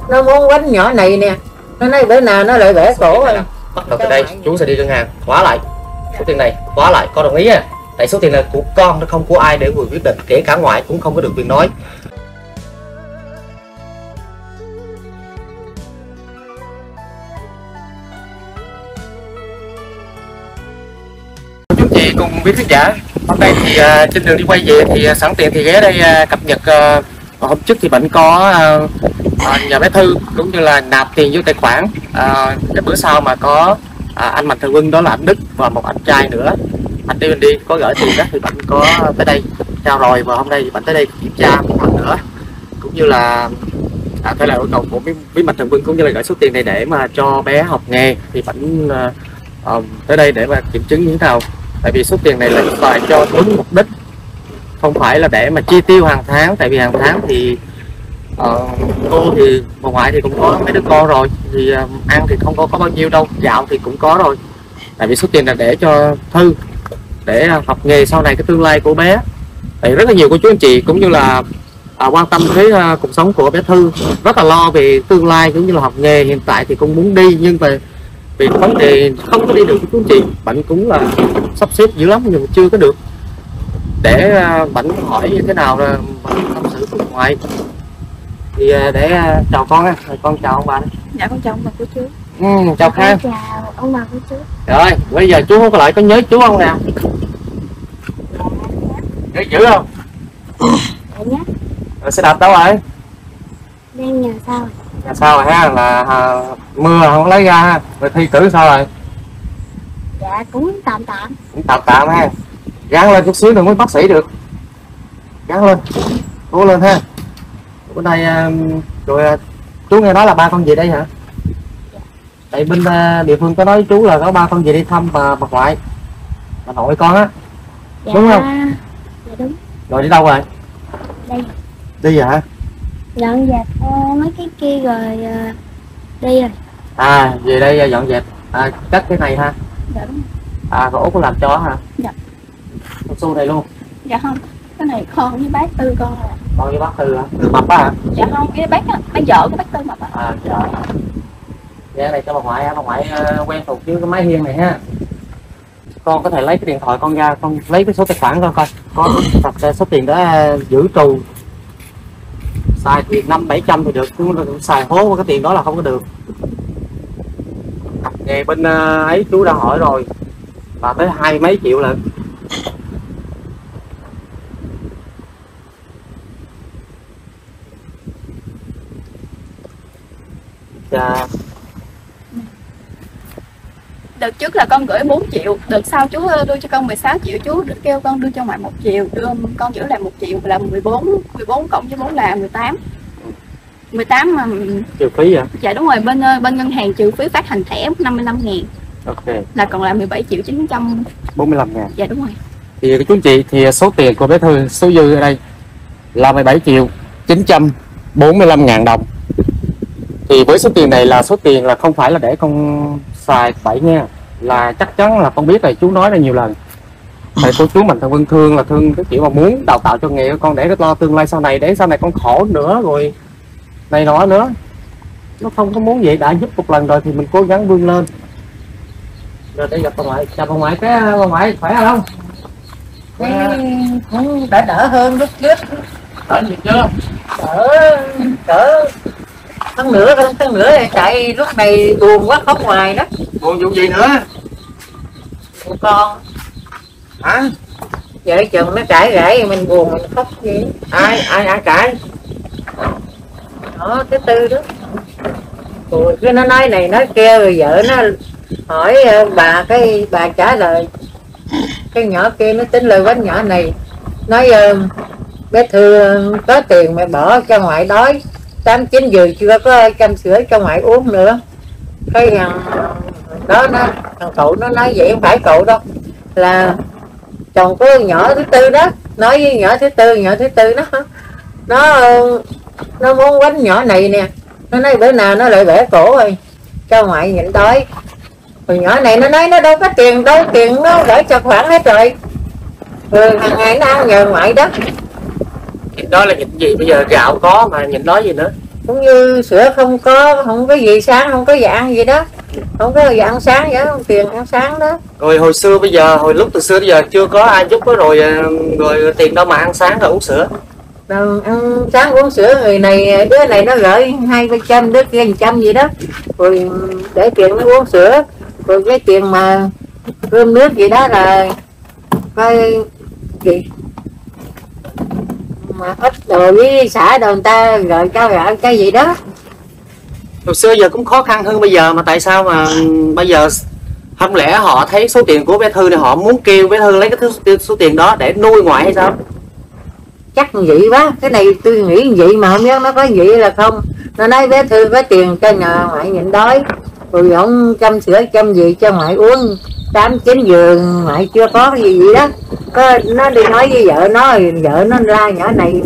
nó muốn quánh nhỏ này nè, nó nói bữa nào nó lại bẻ cổ rồi. Bắt đầu từ đây chú sẽ đi ngân hàng khóa lại số tiền này, khóa lại, con đồng ý nha. Tại số tiền này của con, nó không của ai để người quyết định, kể cả ngoại cũng không có được quyền nói. Chú chị cùng quý khán giả, hôm nay thì trên đường đi quay về thì sẵn tiện thì ghé đây cập nhật. Hôm trước thì bệnh có nhà bé Thư cũng như là nạp tiền vô tài khoản. Cái bữa sau mà có anh Mạnh Thường Quân, đó là anh Đức và một anh trai nữa, anh đi có gửi tiền đó, thì bạn có tới đây trao rồi, và hôm nay thì bạn tới đây kiểm tra một lần nữa, cũng như là theo lời yêu cầu của bí Mạnh Thường Quân, cũng như là gửi số tiền này để mà cho bé học nghề. Thì bạn tới đây để mà kiểm chứng như thế nào, tại vì số tiền này là xài cho đúng mục đích, không phải là để mà chi tiêu hàng tháng. Tại vì hàng tháng thì cô thì bà ngoại thì cũng có mấy đứa con rồi, thì ăn thì không có bao nhiêu đâu, gạo thì cũng có rồi. Tại vì số tiền là để cho Thư để học nghề sau này, cái tương lai của bé. Tại rất là nhiều cô chú anh chị cũng như là quan tâm tới cuộc sống của bé Thư, rất là lo về tương lai cũng như là học nghề. Hiện tại thì cũng muốn đi, nhưng về vấn đề không có đi được cô chú anh chị, bạn cũng là sắp xếp dữ lắm nhưng mà chưa có được. Để bạn hỏi như thế nào là tâm sự của ngoại. Thì để chào con á, con chào ông bà. Dạ con chào ông bà cô chú. Chào Khang. Chào ông bà cô chú. Rồi bây giờ chú có lại có nhớ chú không nè? Nhớ dữ không? Dạ nhé. Rồi xe đạp đâu rồi? Đang nhờ sao rồi? Nhà sao rồi ha, là mưa không lấy ra ha. Rồi thi cử sao rồi? Dạ cũng tạm tạm. Cũng tạm tạm ha. Gắng lên chút xíu rồi mới bác sĩ được. Gắng lên, cố lên ha. Bữa nay rồi chú nghe nói là ba con gì đây hả? Dạ. Tại bên địa phương có nói chú là có ba con gì đi thăm bà ngoại, bà nội con á. Dạ. Đúng không? Dạ đúng. Rồi đi đâu rồi? Đây. Đi rồi hả? Dọn dẹp mấy cái kia rồi đi rồi. Về đây dọn dẹp cắt cái này ha. Dạ đúng. Còn Út có làm cho hả? Dạ. Con Xu này luôn. Dạ không, cái này con với bác Tư con rồi. Con với bác Tư hả? Tư mập á hả? Dạ không, cái bác vợ của bác Tư mập á. Trời. Cái này cho bà ngoại, bà ngoại quen thuộc với cái máy hiên này ha. Con có thể lấy cái điện thoại con ra, con lấy cái số tài khoản con coi có thật số tiền đó giữ trù. Xài thì 500-700 thì được, nhưng mà xài hố cái tiền đó là không có được. Nghề bên ấy chú đã hỏi rồi, là tới 20 mấy triệu lận. Dạ. Đợt trước là con gửi 4 triệu, đợt sau chú đưa cho con 16 triệu, chú kêu con đưa cho ngoại 1 triệu, đưa con giữ lại 1 triệu là 14 cộng với 4 là 18 mà Trừ phí vậy? dạ đúng rồi, bên ngân hàng trừ phí phát hành thẻ 55.000. Ok. Là còn là 17 triệu 945 ngàn. Dạ đúng rồi. Thì chú anh chị, thì số tiền của bé Thư, số dư ở đây là 17 triệu 945 ngàn đồng. Thì với số tiền này là số tiền là không phải là để con xài bậy nha, là chắc chắn là con biết rồi, chú nói ra nhiều lần. Thầy cô chú mình Thường thương là thương cái kiểu mà muốn đào tạo cho nghề của con để lo tương lai sau này, để sau này con khổ nữa rồi này nọ nữa. Nó không có muốn vậy, đã giúp một lần rồi thì mình cố gắng vươn lên. Rồi đây gặp bà ngoại, chào bà ngoại. Cái bà ngoại khỏe không? Cũng đã đỡ hơn lúc trước. Đỡ gì chưa? Đỡ tháng nữa chạy lúc này buồn quá, khóc hoài đó. Buồn vụ gì nữa? Buồn con Hả? vợ chồng nó cãi gãi mình buồn mình khóc gì. Ai cãi? Đó, cái Tư đó. Rồi cái nó nói này nói kia, rồi vợ nó hỏi bà trả lời. Cái nhỏ kia nó tính lời bánh nhỏ này, nói bé Thư có tiền mày bỏ cho ngoại đói, 8-9 giờ chưa có chăm sữa cho ngoại uống nữa. Cái thằng đó thằng cậu nó nói vậy, không phải cậu đâu, là chồng của nhỏ thứ Tư đó, nói với nhỏ thứ tư nó muốn quánh nhỏ này nè, nó nói bữa nào nó lại bẻ cổ rồi cho ngoại nhịn đói. Rồi nhỏ này nó nói nó đâu có tiền đâu, tiền nó gửi cho khoản hết rồi, rồi hàng ngày nó ăn nhờ ngoại đó. Nhịn đó là nhịn gì? Bây giờ gạo có mà nhịn đói gì nữa? cũng như sữa không có gì sáng, không có dạng gì đó, không có dạng sáng vậy, không tiền ăn sáng đó. Rồi hồi xưa bây giờ, hồi lúc từ xưa bây giờ chưa có ai giúp đó, rồi tiền đâu mà ăn sáng rồi uống sữa. Rồi ăn sáng uống sữa, người này đứa này nó gửi 200 đứa kia 100 gì đó, rồi để tiền nó uống sữa, rồi cái tiền mà cơm nước gì đó là coi gì mà ít đồ với xả đồ người ta rồi cho gạo cái gì đó. Hồi xưa giờ cũng khó khăn hơn bây giờ, mà tại sao mà bây giờ không lẽ họ thấy số tiền của bé Thư này họ muốn kêu bé Thư lấy cái số tiền đó để nuôi ngoại hay sao? Chắc vậy quá, cái này tôi nghĩ vậy mà không biết nó có vậy là không. Nó nói bé Thư có tiền cho nhà ngoại nhịn đói, rồi ông chăm sữa chăm gì cho ngoại uống 8-9 giờ ngoại chưa có cái gì vậy đó. Nó đi nói với vợ nó la nhỏ này.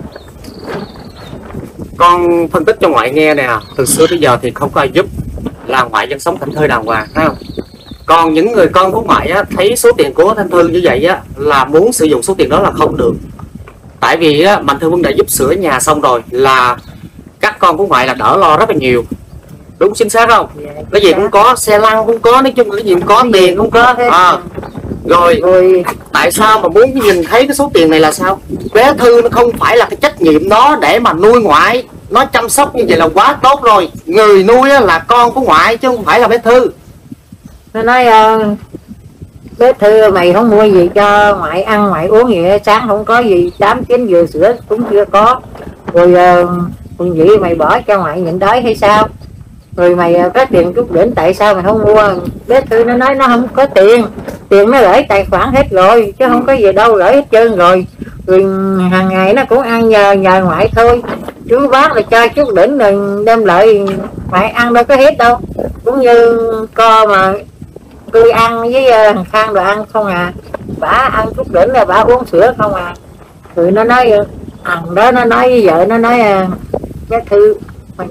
Con phân tích cho ngoại nghe nè, từ xưa tới giờ thì không có ai giúp, là ngoại vẫn sống thảnh thơi đàng hoàng, thấy không? Còn những người con của ngoại á, thấy số tiền của Thanh Thư như vậy á, là muốn sử dụng số tiền đó là không được. Tại vì á, Mạnh Thư Quân đã giúp sửa nhà xong rồi, là các con của ngoại là đỡ lo rất là nhiều. Đúng chính xác không? Cái gì cũng có, xe lăn cũng có, nói chung là cái gì cũng có, tiền cũng có. Rồi tại sao mà muốn nhìn thấy cái số tiền này là sao? Bé Thư nó không phải là cái trách nhiệm nó để mà nuôi ngoại, nó chăm sóc như vậy là quá tốt rồi. Người nuôi là con của ngoại chứ không phải là bé Thư. Nó nói bé Thư mày không mua gì cho ngoại ăn ngoại uống gì, sáng không có gì, 8-9 giờ sữa cũng chưa có, rồi còn vậy mày bỏ cho ngoại nhịn đói hay sao? Rồi mày có tiền chút đỉnh tại sao mày không mua? Bé Thư nó nói nó không có tiền, tiền nó gửi tài khoản hết rồi chứ không có gì đâu, gửi hết trơn rồi. Rồi hàng ngày nó cũng ăn nhờ ngoại thôi, chú bác là cho chút đỉnh rồi đem lại ngoại ăn đâu có hết đâu. Cũng như co mà tôi ăn với thằng Khang đồ ăn không à, bả ăn chút đỉnh là bả uống sữa không à. Rồi nó nói thằng đó nó nói với vợ nó nói bé Thư mình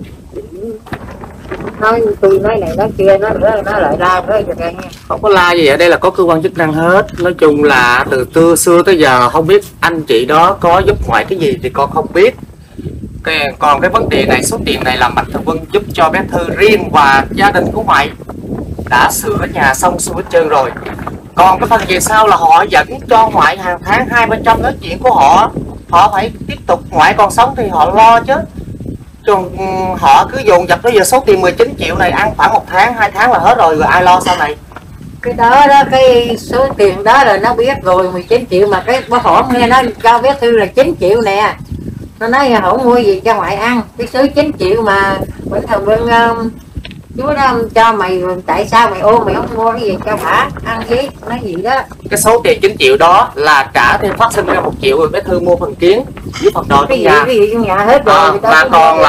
nói tôi nói này nói kia, nó lại la thôi cho nghe. Không có la gì, ở đây là có cơ quan chức năng hết. Nói chung là từ xưa tới giờ không biết anh chị đó có giúp ngoại cái gì thì con không biết. Còn cái vấn đề này, số tiền này là Mạnh Thường Quân giúp cho bé Thư riêng và gia đình của ngoại đã sửa nhà xong xuôi hết trơn rồi. Còn cái phần về sau là họ dẫn cho ngoại hàng tháng 200-300 nói chuyện của họ phải tiếp tục, ngoại còn sống thì họ lo chứ. Còn họ cứ dồn dập tới giờ số tiền 19 triệu này ăn khoảng 1 tháng 2 tháng là hết rồi, rồi ai lo sau này? Cái đó cái số tiền đó là nó biết rồi, 19 triệu mà cái bác họ nghe nó cho bé Thư là 9 triệu nè. Nó nói không mua gì cho ngoại ăn, cái số 9 triệu mà Mạnh Thường Quân chú đó cho mày, tại sao mày ôm mày không mua cái gì cho bả ăn chứ, nói gì đó. Cái số tiền 9 triệu đó là trả thêm phát sinh ra 1 triệu rồi bé Thư mua phần kiến với phần đồ trong nhà. Cái gì trong nhà hết rồi. Là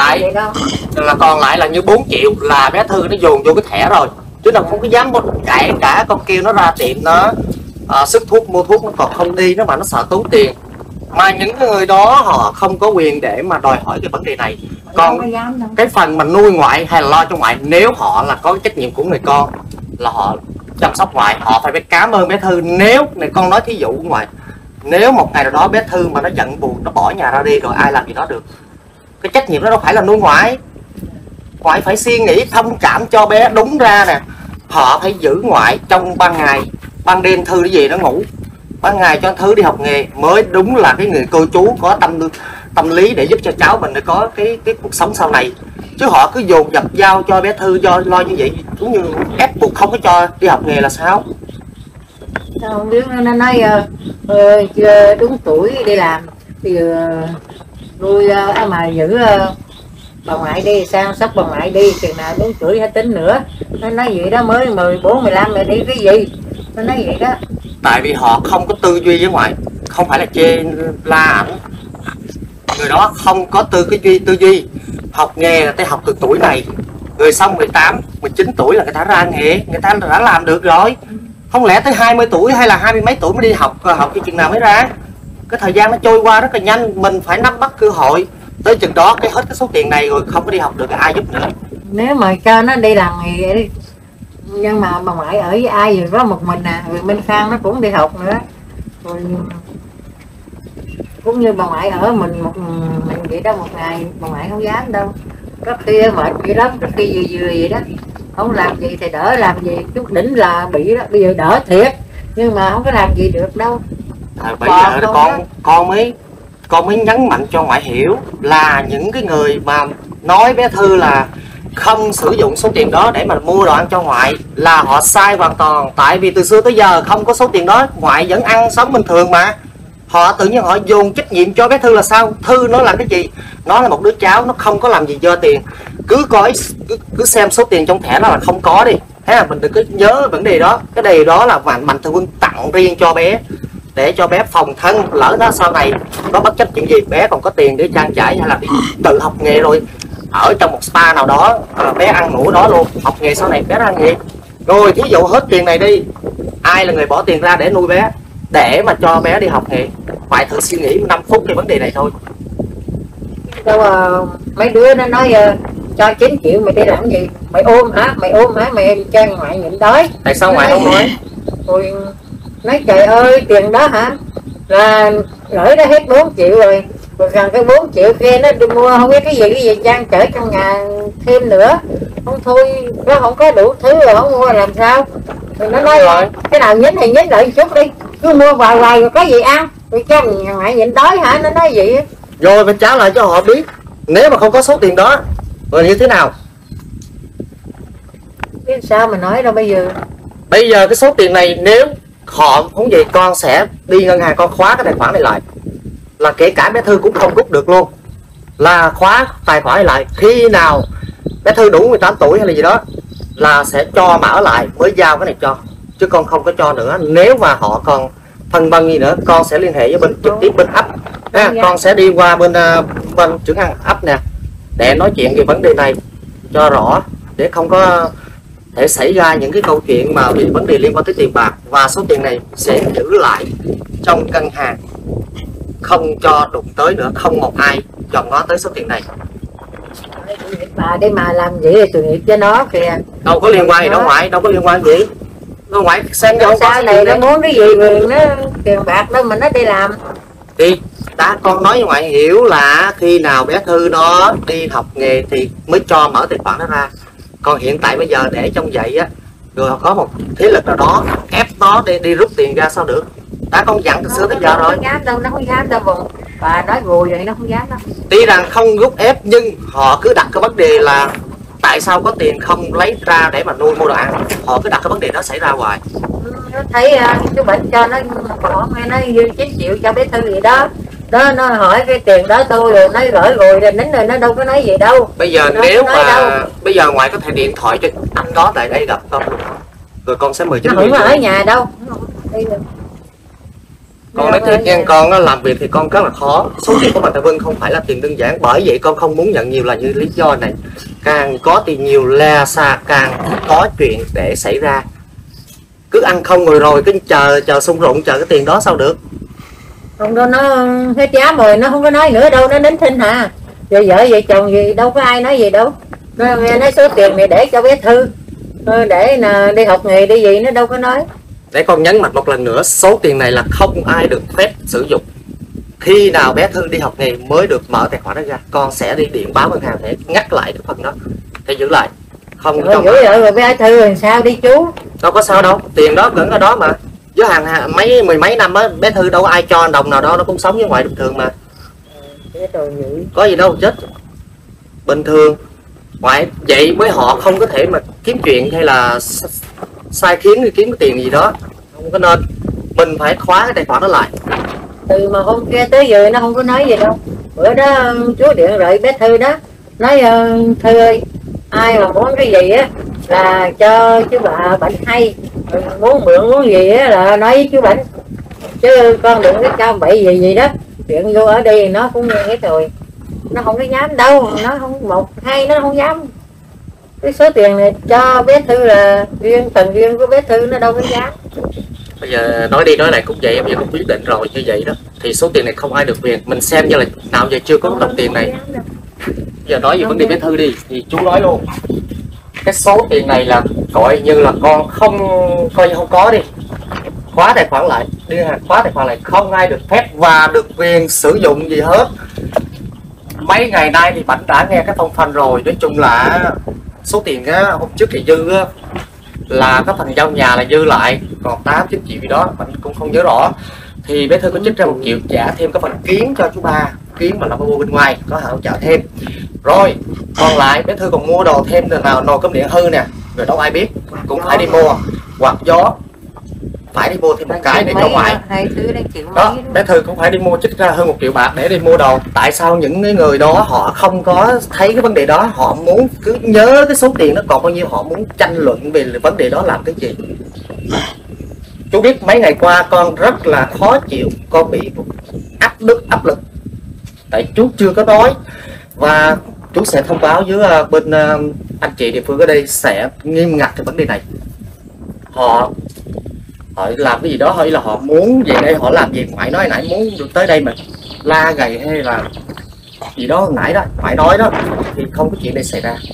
còn lại là như 4 triệu là bé Thư nó dồn vô cái thẻ rồi, chứ nó không có dám cãi cả. Con kêu nó ra tiệm nó sức thuốc mua thuốc nó còn không đi, nó mà nó sợ tốn tiền. Mà những người đó họ không có quyền để mà đòi hỏi cái vấn đề này. Còn cái phần mà nuôi ngoại hay là lo cho ngoại, nếu họ là có trách nhiệm của người con là họ chăm sóc ngoại, họ phải biết cảm ơn bé Thư. Nếu này con nói thí dụ ngoại, nếu một ngày nào đó bé Thư mà nó giận buồn, nó bỏ nhà ra đi rồi ai làm gì nó được? Cái trách nhiệm đó đâu phải là nuôi ngoại. Ngoại phải suy nghĩ thông cảm cho bé đúng ra nè. Họ phải giữ ngoại trong ban ngày, ban đêm Thư cái gì nó ngủ, ban ngày cho Thư đi học nghề mới đúng là cái người cô chú có tâm lý để giúp cho cháu mình để có cái cuộc sống sau này. Chứ họ cứ dồn dập giao cho bé Thư lo như vậy, cũng như ép buộc không có cho đi học nghề là sao? Không biết, nó nói chưa đúng tuổi đi làm thì nuôi mà giữ bà ngoại đi, sang sóc bà ngoại đi, chừng nào đúng tuổi hay tính nữa. Nó nói vậy đó, mới 14-15 rồi đi cái gì, nó nói vậy đó. Tại vì họ không có tư duy với ngoại, không phải là chê la ảnh, người đó không có tư duy. Học nghề là tới học từ tuổi này, rồi xong 18-19 tuổi là người ta ra nghề, người ta đã làm được rồi. Không lẽ tới 20 tuổi hay là 20 mấy tuổi mới đi học cái chừng nào mới ra? Cái thời gian nó trôi qua rất là nhanh, mình phải nắm bắt cơ hội. Tới chừng đó cái hết cái số tiền này rồi không có đi học được, ai giúp nữa. Nếu mà cho nó đi làm nghề đi, nhưng mà bà ngoại ở với ai rồi có một mình à, rồi Minh Khang nó cũng đi học nữa, rồi cũng như bà ngoại ở mình vậy đó, một ngày bà ngoại không dám đâu. có khi mệt gì lắm, có khi vừa vậy đó, không làm gì thì đỡ làm gì, chút đỉnh là bị đó, bây giờ đỡ thiệt nhưng mà không có làm gì được đâu. Bây giờ con mới nhấn mạnh cho ngoại hiểu là những cái người mà nói bé Thư là không sử dụng số tiền đó để mà mua đồ ăn cho ngoại là họ sai hoàn toàn. Tại vì từ xưa tới giờ không có số tiền đó, ngoại vẫn ăn sống bình thường mà. Họ tự nhiên họ dồn trách nhiệm cho bé Thư là sao? Thư nó là cái gì? Nó là một đứa cháu, nó không có làm gì dơ tiền. Cứ xem số tiền trong thẻ đó là không có đi. Thế là mình đừng có nhớ vấn đề đó. Cái đề đó là Mạnh Thường Quân tặng riêng cho bé, để cho bé phòng thân, lỡ nó sau này nó bất chấp chuyện gì bé còn có tiền để trang trải, hay là đi tự học nghề rồi ở trong một spa nào đó, bé ăn ngủ đó luôn, học nghề sau này bé ăn nghề. Rồi thí dụ hết tiền này đi, ai là người bỏ tiền ra để nuôi bé, để mà cho bé đi học nghề? Phải thử suy nghĩ 5 phút cái vấn đề này thôi. Đâu mấy đứa nó nói cho 9 triệu mày đi làm gì? Mày ôm hả? Mày cho ngoại nhịn đói. Tại sao ngoại không nói? Rồi nói trời ơi, tiền đó hả? Là gửi đã hết 4 triệu rồi. Rồi gần cái 4 triệu kia nó đi mua không biết cái gì trang trở trong nhà thêm nữa. Không thôi, nó không có đủ thứ rồi không mua làm sao? Rồi nó nói rồi, cái nào nhín thì nhín lại chút đi. Cứ mua hoài rồi có gì ăn. Rồi cho ngoại nhịn đói hả? Nó nói vậy. Rồi mình trả lời cho họ biết, nếu mà không có số tiền đó rồi như thế nào? Biết sao mà nói đâu bây giờ. Bây giờ cái số tiền này nếu họ không vậy, con sẽ đi ngân hàng con khóa cái tài khoản này lại, là kể cả bé Thư cũng không rút được luôn, là khóa tài khoản này lại. Khi nào bé Thư đủ 18 tuổi hay là gì đó là sẽ cho mở lại mới giao cái này cho, chứ con không có cho nữa. Nếu mà họ còn phân vân gì nữa, con sẽ liên hệ với bên trực tiếp bên ấp. Con sẽ đi qua bên trưởng ăn ấp nè để nói chuyện về vấn đề này cho rõ, để không có thể xảy ra những cái câu chuyện mà bị vấn đề liên quan tới tiền bạc. Và số tiền này sẽ giữ lại trong ngân hàng, không cho đụng tới nữa, không một ai dòm ngó tới số tiền này. Bà đây mà làm gì thì tội nghiệp cho nó kìa. Đâu có liên quan gì đâu ngoại, đâu có liên quan gì. Nó ngoại xem cho sao này nó muốn cái gì mà nó tiền bạc đâu mà nó đi làm. Thì con nói với ngoại hiểu là khi nào bé Thư nó đi học nghề thì mới cho mở tài khoản đó ra. Còn hiện tại bây giờ để trong vậy á, rồi có một thế lực nào đó ép nó đi rút tiền ra sao được. Con dặn từ xưa tới giờ rồi. Nó không dám đâu vùng. Bà nói gùi vậy nó không dám đâu. Tuy rằng không rút ép nhưng họ cứ đặt cái vấn đề là tại sao có tiền không lấy ra để mà nuôi mua đồ ăn. Họ cứ đặt cái vấn đề đó xảy ra hoài. Nó thấy chú Bệnh cho nó bỏ nghe nó dư 9 triệu cho bé Thư gì đó. Đó nó hỏi cái tiền đó tôi rồi nó gửi rồi nín rồi, nó đâu có nói gì đâu. Bây giờ nếu mà bây giờ ngoại có thể điện thoại cho anh đó tại đây gặp con, rồi con sẽ mời chính quyền. Nó không ở nhà đâu. Con nói thiệt nha, con nó làm việc thì con rất là khó. Số tiền của Mạnh Thường Quân không phải là tiền đơn giản, bởi vậy con không muốn nhận nhiều là như lý do này. Càng có tiền nhiều la xa càng có chuyện để xảy ra. Cứ ăn không rồi cứ chờ sung rụng chờ cái tiền đó sao được. Không đâu, nó hết giá rồi nó không có nói nữa đâu, nó nín thinh hả. Rồi vợ vợ chồng gì đâu có ai nói gì đâu. Nó nói số tiền này để cho bé Thư, để đi học nghề đi gì nó đâu có nói. Để con nhấn mạnh một lần nữa, số tiền này là không ai được phép sử dụng. Khi nào bé Thư đi học nghề mới được mở tài khoản đó ra. Con sẽ đi điện báo ngân hàng để ngắt lại cái phần đó, để giữ lại. Không giữ rồi bé Thư làm sao đi chú. Đâu có sao đâu, tiền đó vẫn ở đó mà. Với mười mấy năm á, bé Thư đâu có ai cho đồng nào đâu, nó cũng sống với ngoại bình thường mà. Có gì đâu chết. Bình thường. Ngoại vậy với họ không có thể mà kiếm chuyện hay là sai khiến kiếm cái tiền gì đó. Không có nên. Mình phải khóa cái tài khoản đó lại. Từ mà hôm kia tới giờ nó không có nói gì đâu. Bữa đó chú điện lại bé Thư đó, nói Thư ơi, ai mà muốn cái gì á là cho chú bà Bệnh hay, muốn mượn muốn gì á là nói với chú Bệnh, chứ con đừng có cho bậy gì đó. Chuyện vô ở đây nó cũng nghe hết rồi, nó không có dám đâu, nó không một hai nó không dám. Cái số tiền này cho bé Thư là phần riêng của bé Thư, nó đâu có dám. Bây giờ nói đi nói lại cũng vậy, bây giờ cũng quyết định rồi như vậy đó, thì số tiền này không ai được quyền. Mình xem như là nào giờ chưa có đồng tiền này. Giờ nói về vấn đề bé Thư đi, thì chú nói luôn. Cái số tiền này là gọi như là con không coi như không có đi, khóa tài khoản lại, đi hàng khóa tài khoản lại, không ai được phép và được quyền sử dụng gì hết. mấy ngày nay thì bạn đã nghe cái thông phanh rồi. Nói chung là số tiền á, hôm trước thì dư á, là có phần giao nhà là dư lại còn 8-9 triệu gì đó, mình cũng không nhớ rõ. Thì bé Thư có trích ra 1 triệu trả thêm cái phần kiến cho chú ba, kiến mà là mua bên ngoài có hỗ trợ thêm. Rồi còn lại bé Thư còn mua đồ thêm nào, nồi cơm điện hư nè, rồi đâu ai biết cũng phải đi mua, quạt gió phải đi mua thêm một cái để cho ngoại. Đó, bé Thư cũng phải đi mua, trích ra hơn 1 triệu bạc để đi mua đồ. Tại sao những người đó họ không có thấy cái vấn đề đó, họ muốn cứ nhớ cái số tiền nó còn bao nhiêu, họ muốn tranh luận về vấn đề đó làm cái gì? Chú biết mấy ngày qua con rất là khó chịu, con bị áp lực tại chú chưa có nói, và chú sẽ thông báo với bên anh chị địa phương ở đây sẽ nghiêm ngặt cái vấn đề này. Họ làm cái gì đó hay là họ muốn về đây họ làm gì, ngoại nói nãy muốn được tới đây mà la gầy hay là gì đó nãy đó ngoại nói đó thì không có chuyện này xảy ra.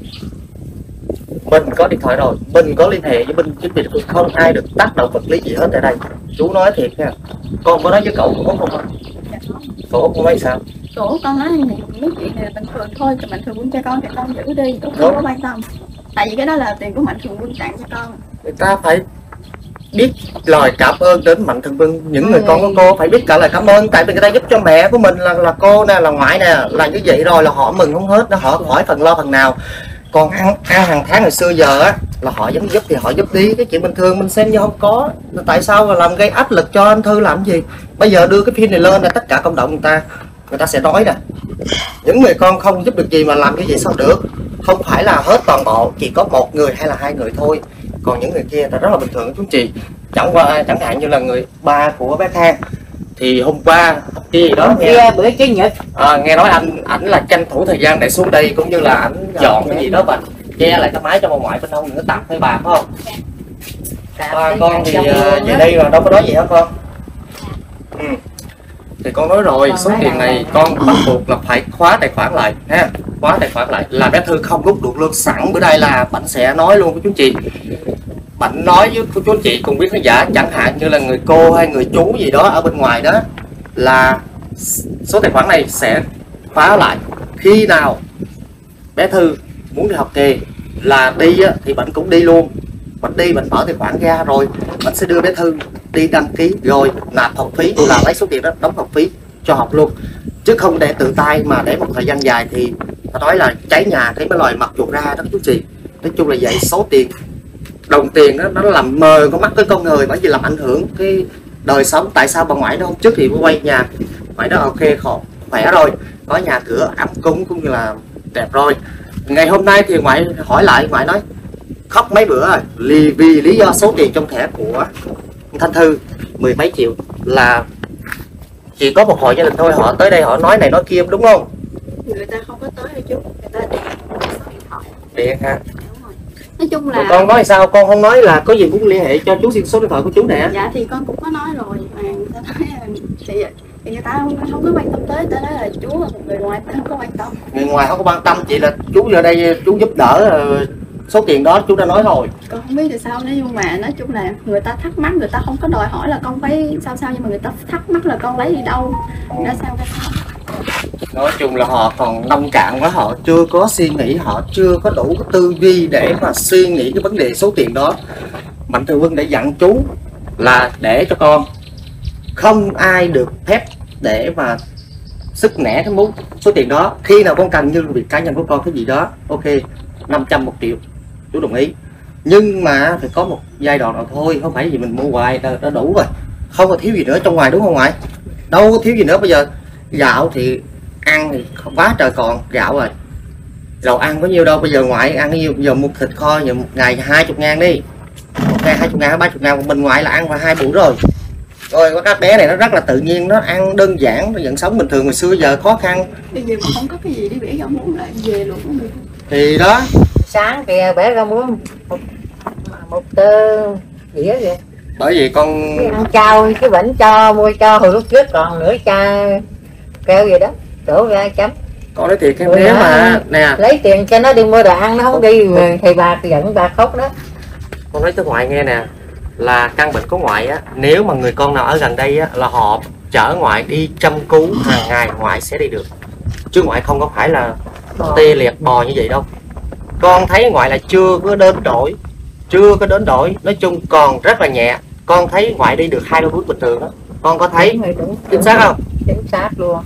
Mình có điện thoại rồi, mình có liên hệ với bên chính quyền địa phương, không ai được tác động vật lý gì hết tại đây. Chú nói thiệt nha. Con có nói với cậu Út không ạ? Cậu Út không nói sao? Cậu con nói mấy chuyện này bình thường thôi, cho Mạnh Thường Quân cho con thì con giữ đi, tôi không có quan tâm. Tại vì cái đó là tiền của Mạnh Thường Quân tặng cho con. Người ta phải biết lời cảm ơn đến Mạnh Thường Quân, những người con của cô phải biết cả lời cảm ơn, tại vì người ta giúp cho mẹ của mình là cô nè, là ngoại nè, là như vậy rồi là họ mừng không hết, nó họ hỏi phần lo phần nào. Còn ăn hàng tháng hồi xưa giờ á là họ dám giúp thì họ giúp đi, cái chuyện bình thường mình xem như không có. Tại sao mà làm gây áp lực cho anh Thư làm gì? Bây giờ đưa cái phim này lên là tất cả cộng đồng người ta sẽ nói nè, những người con không giúp được gì mà làm cái gì sao được. Không phải là hết toàn bộ, chỉ có 1 người hay là 2 người thôi, còn những người kia ta rất là bình thường chú chị. Chẳng hạn như là người ba của bé Khang thì hôm qua gì đó nghe bữa Chủ nhật nghe nói ảnh là tranh thủ thời gian để xuống đây, cũng như là ảnh dọn cái gì đó và che lại cái máy cho bà ngoại bên hông nữa tặng với bà, phải không? Ba con thì về đây là đâu có nói gì hết con. Thì con nói rồi, số tiền này con bắt buộc là phải khóa tài khoản lại ha, khóa tài khoản lại là bé Thư không rút được lương sẵn. Bữa đây là bạn sẽ nói luôn với chú chị, bạn nói với chú anh chị cùng biết khán giả, chẳng hạn như là người cô hay người chú gì đó ở bên ngoài đó, là số tài khoản này sẽ khóa lại. Khi nào bé Thư muốn đi học nghề là đi á, thì bạn cũng đi luôn, bạn đi bạn mở tài khoản ra rồi bạn sẽ đưa bé Thư đi đăng ký rồi nạp học phí, là lấy số tiền đó đóng học phí cho học luôn, chứ không để tự tay mà để một thời gian dài thì ta nói là cháy nhà cái mới lòi mặt chuột ra đó chú chị. Nói chung là vậy, số tiền đồng tiền đó nó làm mờ con mắt tới con người, bởi vì làm ảnh hưởng cái đời sống. Tại sao bà ngoại đó hôm trước thì quay nhà ngoại đó ok khỏe rồi, có nhà cửa ấm cúng cũng như là đẹp rồi. Ngày hôm nay thì ngoại hỏi lại, ngoại nói khóc mấy bữa rồi vì lý do số tiền trong thẻ của Thanh Thư 10 mấy triệu là chỉ có một hội gia đình thôi, họ tới đây họ nói này nói kia, đúng không? Người ta không có tới đâu chú, người ta điện điện thoại. Điện hả? Nói chung là con nói sao, con không nói là có gì cũng liên hệ cho chú xin số điện thoại của chú nè. Dạ thì con cũng có nói rồi mà người ta nói thì người ta không có quan tâm tới, ta nói là chú là một người ngoài, ta không có quan tâm. Người ngoài không có quan tâm, chị là chú giờ đây chú giúp đỡ số tiền đó chú đã nói rồi. Con không biết là sao nữa, nhưng mà nói chung là người ta thắc mắc, người ta không có đòi hỏi là con phải sao, nhưng mà người ta thắc mắc là con lấy đi đâu, ra sao. Nói chung là họ còn nông cạn quá, họ chưa có suy nghĩ, họ chưa có đủ tư duy để mà suy nghĩ cái vấn đề số tiền đó. Mạnh Thường Quân đã dặn chú là để cho con không ai được phép để mà sức nẻ cái số tiền đó. Khi nào con cần như việc cá nhân của con cái gì đó, ok 500 1 triệu chú đồng ý, nhưng mà phải có một giai đoạn nào thôi, không phải gì mình mua hoài đã đủ rồi, không có thiếu gì nữa trong ngoài, đúng không ngoại? Đâu có thiếu gì nữa. Bây giờ gạo thì ăn thì quá trời còn gạo rồi, dầu ăn có nhiêu đâu, bây giờ ngoại ăn cái nhiêu, bây giờ mua thịt kho giờ một ngày 20.000 đi, một ngày 20.000 30.000, mình ngoại là ăn vào 2 bữa rồi. Rồi các bé này nó rất là tự nhiên, nó ăn đơn giản, nó vẫn sống bình thường. Hồi xưa giờ khó khăn, bây giờ mà không có cái gì đi bể rau muống lại về luôn thì đó. Sáng kìa bể rau muống một tơ dĩa kìa, bởi vì con ăn trao chứ vẫn cho mua cho hồi lúc trước còn nửa chai keo gì đó đổ ra chấm. con nói thiệt cái bé mà nè, lấy tiền cho nó đi mua đồ ăn, nó không đi thì bà giận bà khóc đó. con nói tới ngoại nghe nè, là căn bệnh của ngoại á, nếu mà người con nào ở gần đây á là họ chở ngoại đi chăm cứu hàng ngày, ngoại sẽ đi được. chứ ngoại không có phải là tê liệt bò như vậy đâu. Con thấy ngoại là chưa có đến đổi, nói chung còn rất là nhẹ. Con thấy ngoại đi được 2 bước bình thường đó, con có thấy chính xác không? Chính xác luôn,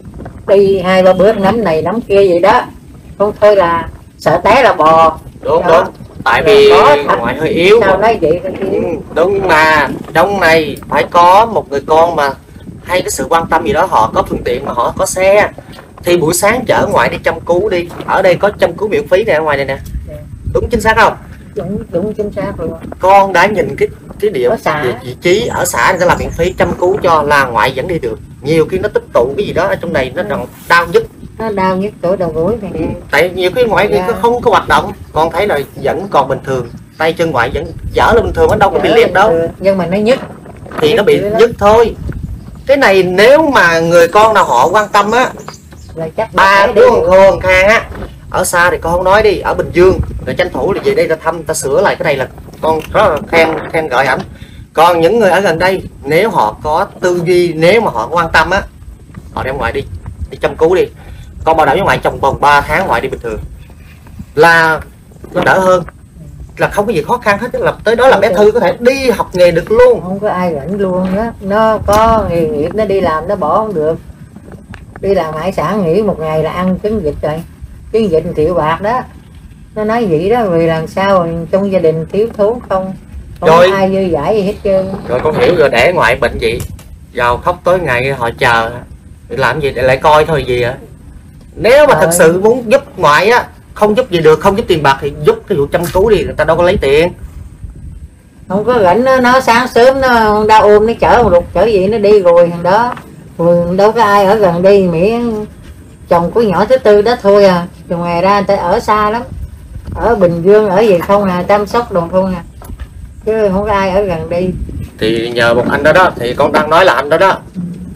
đi 2-3 bước nắm này nắm kia vậy đó, không thôi là sợ té là bò. Đúng tại vì ngoại hơi yếu. Sao nói vậy? Đúng mà trong này phải có một người con mà hay cái sự quan tâm gì đó, họ có phương tiện mà họ có xe thì buổi sáng chở ngoại đi chăm cứu đi. Ở đây có chăm cứu miễn phí nè, ở ngoài này nè. Đúng chính xác không? Đúng chính xác luôn. Con đã nhìn cái điểm vị trí ở xã người ta làm miễn phí chăm cứu cho là ngoại vẫn đi được. Nhiều khi nó tích tụ cái gì đó ở trong này nó đau nhức, nó đau nhức chỗ đầu gối này nè. Tại nhiều khi ngoại nó không có hoạt động, con thấy là vẫn còn bình thường, tay chân ngoại vẫn dở lên bình thường, nó đâu có bị liệt đâu. Nhưng mà nó nhức thì nó bị nhức thôi. Cái này nếu mà người con nào họ quan tâm á, ba đứa con Khang á, ở xa thì con không nói đi, ở Bình Dương rồi tranh thủ là về đây ta thăm, ta sửa lại cái này là con rất là khen ngợi ảnh. Còn những người ở gần đây nếu họ có tư duy, nếu mà họ quan tâm á, họ đem ngoại đi chăm cứu đi. Con bảo đảm với ngoại trong vòng 3 tháng ngoại đi bình thường là nó đỡ hơn, là không có gì khó khăn hết, là tới đó là bé Thư có thể đi học nghề được luôn, không có ai rảnh luôn đó. Nó có nghề nghiệp nó đi làm nó bỏ không được, đi làm hải sản nghỉ một ngày là ăn trứng vịt rồi, trứng vịt 1 triệu bạc đó. Nó nói vậy đó, vì làm sao trong gia đình thiếu thốn không rồi, ai dư dãi gì hết trơn. Rồi con hiểu rồi, để ngoại bệnh vậy vào khóc tối ngày họ chờ làm gì để lại coi thôi gì ạ. Nếu mà thật sự muốn giúp ngoại á, không giúp gì được, không giúp tiền bạc thì giúp cái vụ chăm cứu đi, người ta đâu có lấy tiền. Không có rảnh nó sáng sớm nó đau ôm nó chở một lục chở gì nó đi rồi thằng đó, rồi đâu có ai ở gần đây, miễn chồng của nhỏ thứ tư đó thôi à. Từ ngoài ra người ta ở xa lắm, ở Bình Dương ở gì không à, chăm sóc đồ không à, chứ không có ai ở gần đây. Thì nhờ một anh đó đó, thì con đang nói là anh đó đó.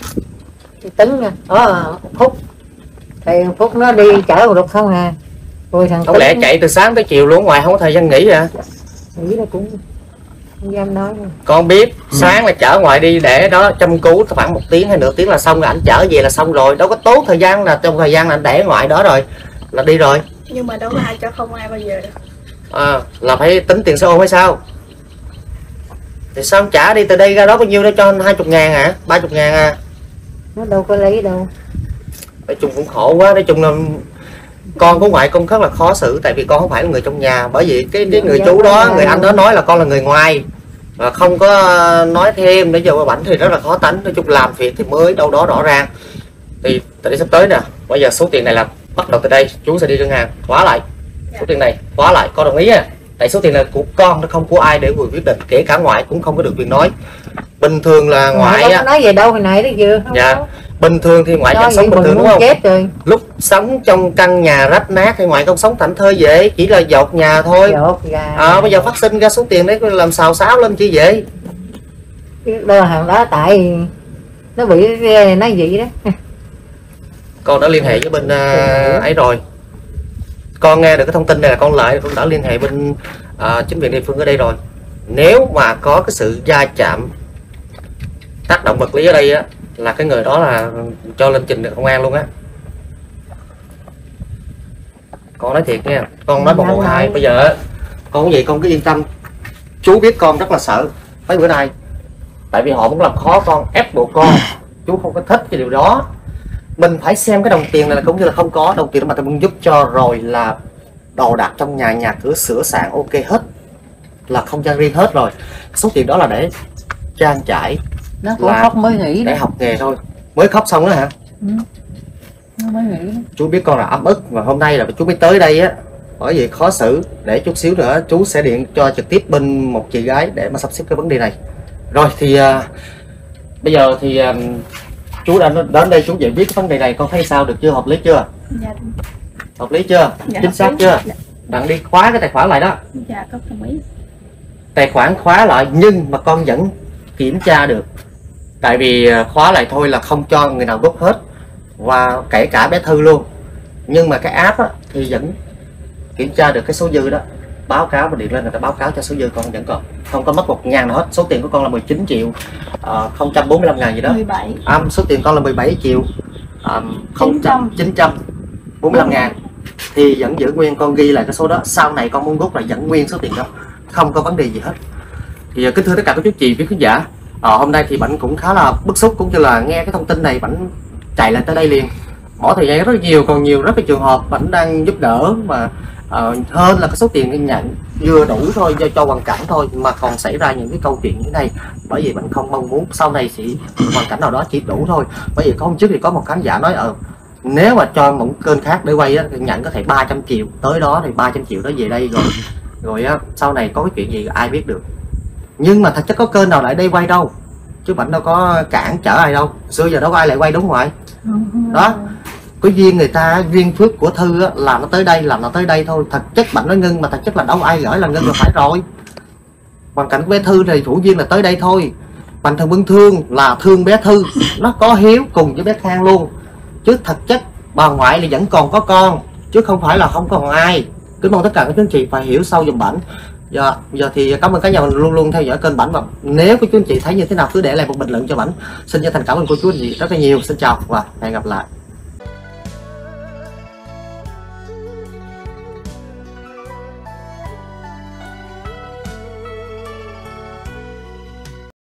Tấn nha, Phúc thì Phúc nó đi chở một lục không à. Rồi thằng không lẽ chạy từ sáng tới chiều luôn, ngoài không có thời gian nghỉ à? Nghỉ nó cũng không dám nói nữa. Con biết sáng là chở ngoại đi để đó chăm cứu khoảng 1 tiếng hay nửa tiếng là xong rồi, ảnh chở về là xong rồi, đâu có tốn thời gian, là trong thời gian là anh để ngoại đó rồi là đi rồi. Nhưng mà đâu có ai cho không ai bao giờ được. Là phải tính tiền xe ôm hay sao? Thì sao không trả đi từ đây ra đó bao nhiêu đó, cho 20.000 hả, 30.000 à? Nó đâu có lấy đâu. Nói chung cũng khổ quá. Nói chung là con của ngoại con rất là khó xử, tại vì con không phải là người trong nhà. Bởi vì cái người chú đó, người anh đó nói là con là người ngoài và không có nói thêm để vô bảnh thì rất là khó tánh. Nói chung làm việc thì mới đâu đó rõ ràng. Thì tại sắp tới nè, bây giờ số tiền này là bắt đầu từ đây chú sẽ đi ngân hàng khóa lại số tiền này, khóa lại, con đồng ý nha. Tại số tiền là của con, nó không của ai để quyết định, kể cả ngoại cũng không có được quyền nói. Bình thường là ngoại á, nói về đâu hồi nãy đó chưa? Dạ. Bình thường thì ngoại vẫn sống bình thường đúng không? Chết rồi. Lúc sống trong căn nhà rách nát thì ngoại không sống thảnh thơi vậy, chỉ là dột nhà thôi. Bây giờ phát sinh ra số tiền đấy làm xào xáo lên chi vậy? Đó hàng đó tại nó bị nói vậy đó. Con đã liên hệ với bên ấy rồi. Con nghe được cái thông tin này là con lại cũng đã liên hệ bên chính quyền địa phương ở đây rồi. Nếu mà có cái sự va chạm tác động vật lý ở đây á, là cái người đó là cho lên trình được công an luôn á. Con nói thiệt nha, con nói một bộ hại. Bây giờ con cái gì con cứ yên tâm, chú biết con rất là sợ mấy bữa nay, tại vì họ muốn làm khó con, ép buộc con. Chú không có thích cái điều đó. Mình phải xem cái đồng tiền này là cũng như là không có đồng tiền mà ta muốn giúp cho, rồi là đồ đạc trong nhà cửa sửa soạn ok hết, là không gian riêng hết rồi. Số tiền đó là để trang trải, nó cũng khóc mới nghỉ để học nghề thôi. Mới khóc xong đó hả? Nó mới nghỉ. Chú biết con là ấm ức, và hôm nay là chú mới tới đây á, bởi vì khó xử. Để chút xíu nữa chú sẽ điện cho trực tiếp bên một chị gái để mà sắp xếp cái vấn đề này. Rồi thì bây giờ thì chú đã đến đây chú giải quyết cái vấn đề này, con thấy sao, được chưa, hợp lý chưa? Dạ. Hợp lý chưa? Dạ, chính xác chưa? Đặng đi khóa cái tài khoản lại đó. Dạ, con đồng ý. Tài khoản khóa lại nhưng mà con vẫn kiểm tra được, tại vì khóa lại thôi là không cho người nào rút hết, và kể cả bé Thư luôn. Nhưng mà cái app á, thì vẫn kiểm tra được cái số dư đó, báo cáo và điện lên người ta báo cáo cho số dư con vẫn còn, không có mất 1.000 nào hết. Số tiền của con là 19 triệu 045 ngàn gì đó. 17. Số tiền con là 17 triệu 945.000 thì vẫn giữ nguyên, con ghi lại cái số đó, sau này con muốn rút là vẫn nguyên số tiền đó, không có vấn đề gì hết. Thì kính thưa tất cả các chú chị quý khán giả, hôm nay thì bạn cũng khá là bức xúc, cũng như là nghe cái thông tin này bạn chạy lại tới đây liền, bỏ thời gian rất nhiều, còn nhiều rất là trường hợp bạn đang giúp đỡ mà hơn là cái số tiền nhận vừa đủ thôi, do cho hoàn cảnh thôi mà còn xảy ra những cái câu chuyện như thế này. Bởi vì bạn không mong muốn sau này chỉ hoàn cảnh nào đó chỉ đủ thôi. Bởi vì hôm trước thì có một khán giả nói nếu mà cho một kênh khác để quay á, thì nhận có thể 300 triệu, tới đó thì 300 triệu đó về đây rồi á, sau này có cái chuyện gì ai biết được. Nhưng mà thật chất có kênh nào lại đây quay đâu, chứ bạn đâu có cản trở ai đâu, xưa giờ đâu có ai lại quay, đúng không ạ? Đó, có duyên người ta, duyên phước của Thư á, là nó tới đây, là nó tới đây thôi. Thật chất bạn nói ngưng, mà thật chất là đâu ai gửi là ngưng là phải rồi. Hoàn cảnh của bé Thư thì thủ duyên là tới đây thôi. Mạnh Thường Quân thương là thương bé Thư, nó có hiếu cùng với bé Khang luôn, chứ thật chất bà ngoại là vẫn còn có con, chứ không phải là không còn ai. Kính mong tất cả các chú anh chị phải hiểu sâu giùm Bảnh. Giờ thì cảm ơn cả nhà mình luôn luôn theo dõi kênh Bảnh, và nếu các chú anh chị thấy như thế nào cứ để lại một bình luận cho Bảnh. Xin chân thành cảm ơn cô chú anh chị rất là nhiều. Xin chào và hẹn gặp lại.